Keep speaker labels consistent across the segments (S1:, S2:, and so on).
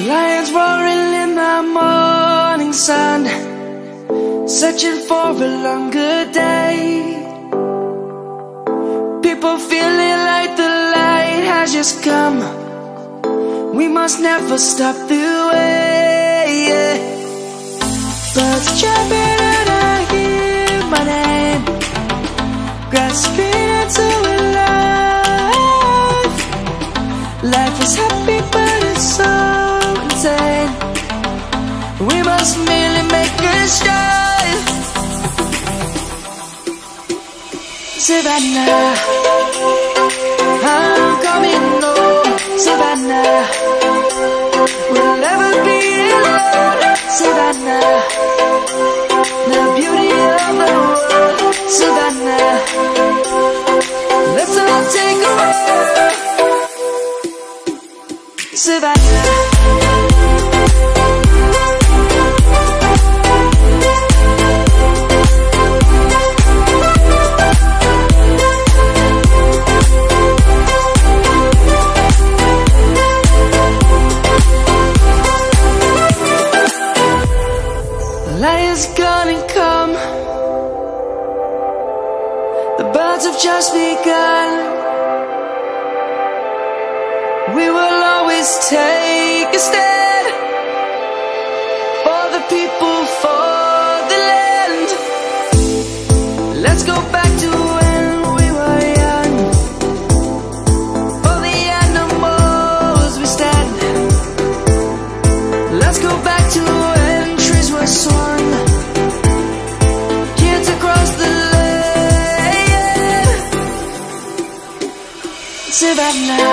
S1: Lions roaring in the morning sun, searching for a longer day. People feeling like the light has just come. We must never stop the way. Birds chirping and I hear my name, grasping into a life. Life is happy but it's so insane. We must merely make a start. Savannah, I'm coming home. Savannah, we'll never be alone. Savannah, the beauty of the world. Savannah, let's all take a walk. Savannah. Lion's gonna come. The birds have just begun. We will always take a stand for the people, for the land. Let's go back to when we were young. For the animals we stand. Let's go back to when trees were swung, kids across the land. Savannah,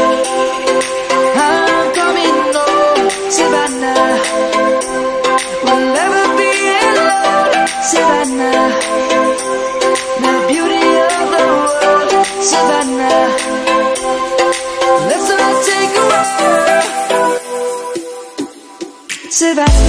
S1: I'm coming home. Savannah, we'll never be alone. Savannah, the beauty of the world. Savannah, let's all take a walk. Savannah.